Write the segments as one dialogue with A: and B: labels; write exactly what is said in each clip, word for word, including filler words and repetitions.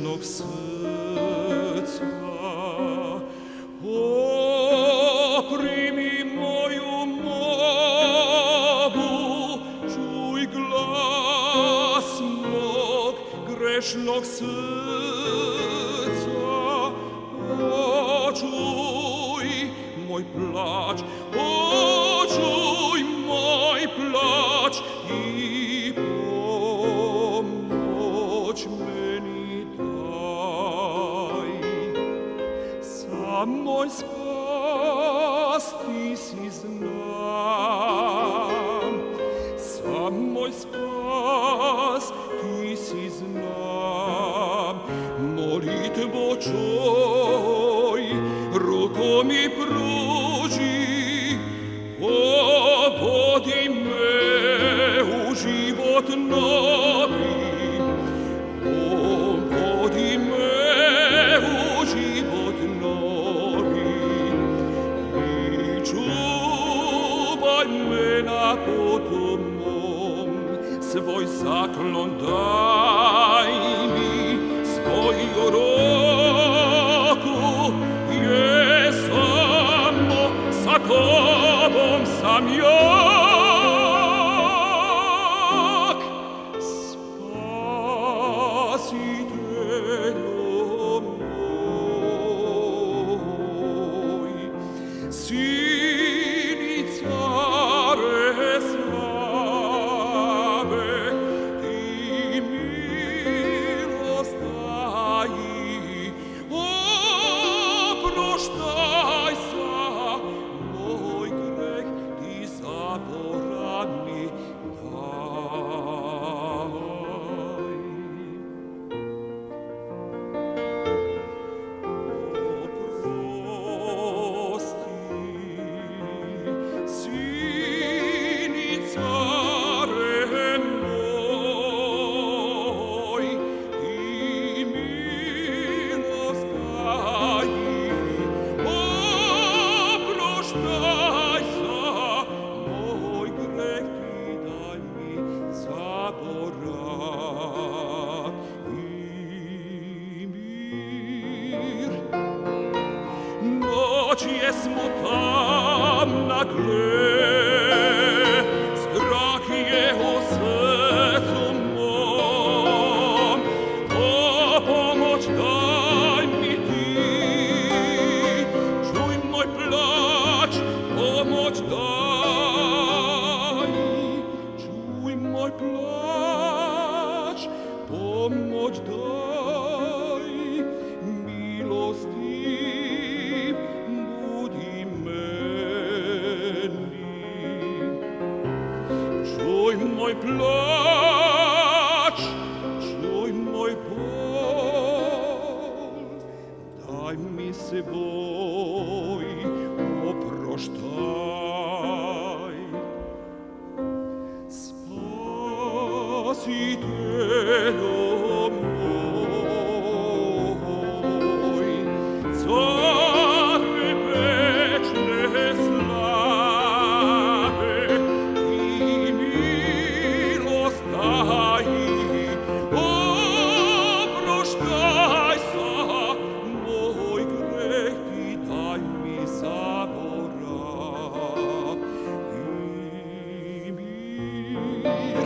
A: grešnog srca. O, primi moju molbu, čuj glas mog grešnog srca. O, čuj moj plač, o, čuj moj plač i pomoć meni daj. Sam moj spas ti si znam, sam moj spas ti si znam. Molitvo čuj, ruko mi pruži, vodi me u život novi, vodi me u život novi i čuvaj me na putu mom. Svoj zaklon daj mi, svoju ruku, je samo sa tobom sam jak. Spasitelju moj, Sini care slave, ti milost daji, oproštaj sam moj greh, ti zaboravni daj. Oprosti, Sini care moj, ti milost daji, oproštaj sam moj greh, ti daj mi zaborav i mir. Noć je smutamna, gle, strah je u srcu mom. O, pomoć daj mi ti, čuj moj plač, pomoć daj. Čuj moj plač, pomoć daj, milostiv budi meni. Čuj moj plač, čuj moj bol, daj mi svoj oproštaj. Spasitelju moj, care večne slave, ti milost daji, oproštaj sam moj greh, ti daj mi zaborav i mir.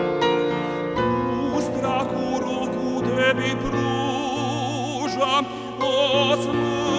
A: U strahu ruku tebi pružam, o